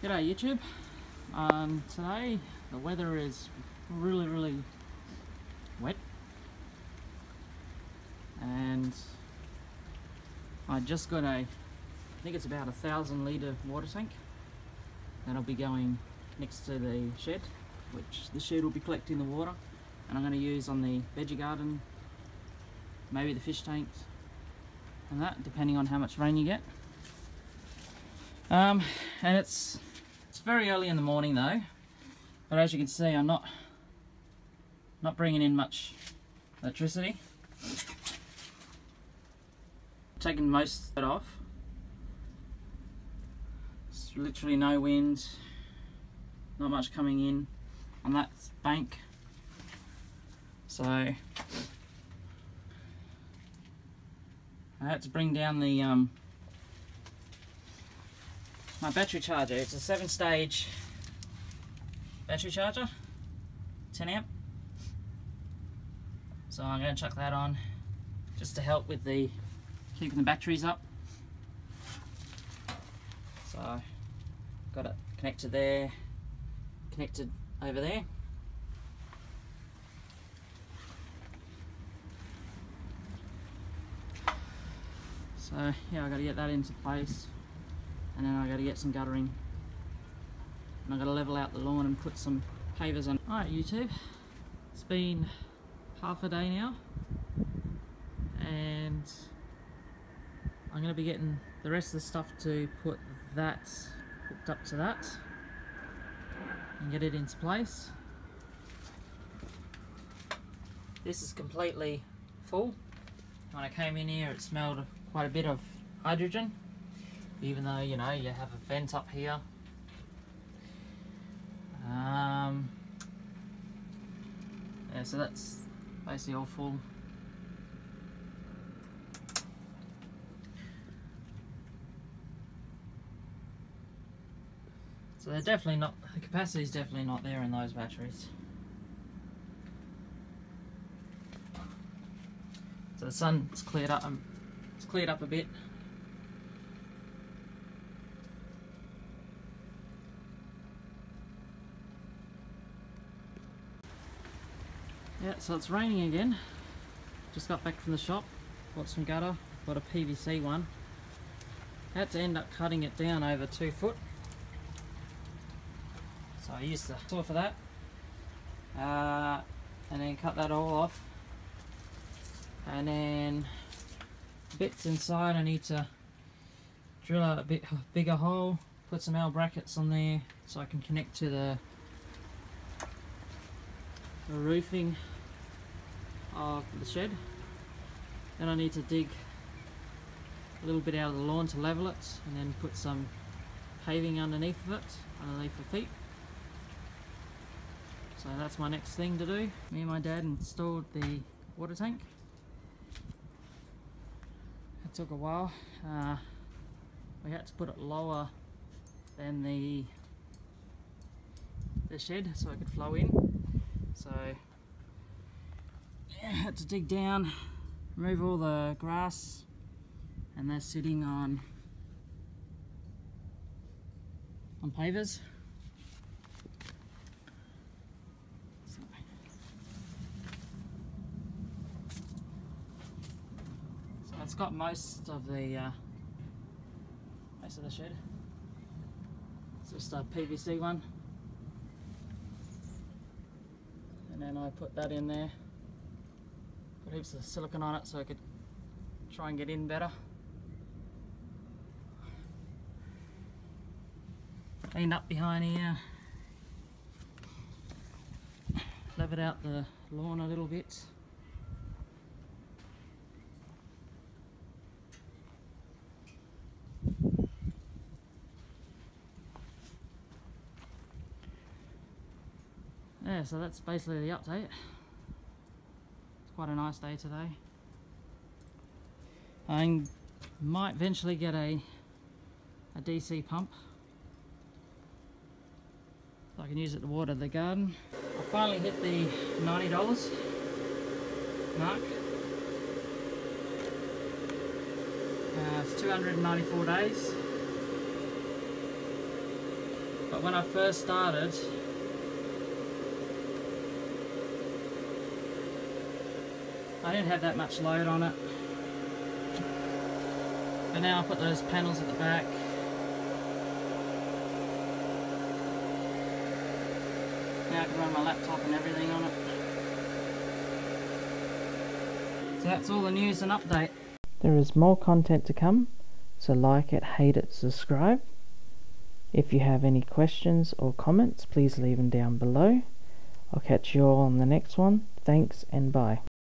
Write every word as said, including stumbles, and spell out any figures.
G'day YouTube. Um, today the weather is really really wet and I just got a, I think it's about a thousand litre water tank that'll be going next to the shed, which the shed will be collecting the water, and I'm going to use on the veggie garden, maybe the fish tanks and that, depending on how much rain you get. Um, and it's it's very early in the morning though, but as you can see I'm not not bringing in much electricity. Taking most of it off. There's literally no wind, not much coming in on that bank, so I had to bring down the um, my battery charger. It's a seven stage battery charger, ten amp, so I'm going to chuck that on just to help with the keeping the batteries up. So got it connected there, connected over there. So yeah, I got to get that into place, and then I got to get some guttering, and I got to level out the lawn and put some pavers on. Alright YouTube, it's been half a day now, and I'm going to be getting the rest of the stuff to put that hooked up to that and get it into place. This is completely full. When I came in here it smelled quite a bit of hydrogen, even though, you know, you have a vent up here. Um, yeah, so that's basically all full. So they're definitely not, the capacity is definitely not there in those batteries. So the sun's cleared up, um, it's cleared up a bit. Yeah, so it's raining again. Just got back from the shop, bought some gutter, bought a P V C one. Had to end up cutting it down over two foot. So I used the saw for that, uh, and then cut that all off, and then bits inside I need to drill out a bit bigger hole, put some L brackets on there so I can connect to the, the roofing of the shed. Then I need to dig a little bit out of the lawn to level it, and then put some paving underneath of it, underneath the feet. So that's my next thing to do. Me and my dad installed the water tank. It took a while. Uh, we had to put it lower than the the shed so it could flow in. So yeah, I had to dig down, remove all the grass, and they're sitting on on pavers. It's got most of the uh, most of the shed. It's just a P V C one, and then I put that in there. Put heaps of silicone on it so I could try and get in better. Cleaned up behind here, levered out the lawn a little bit. Yeah, so that's basically the update. It's quite a nice day today. I might eventually get a, a D C pump so I can use it to water the garden. I finally hit the ninety dollars mark. Uh, it's two hundred ninety-four days. But when I first started, I didn't have that much load on it. But now I put those panels at the back. Now I can run my laptop and everything on it. So that's all the news and update. There is more content to come, so like it, hate it, subscribe. If you have any questions or comments, please leave them down below. I'll catch you all on the next one. Thanks and bye.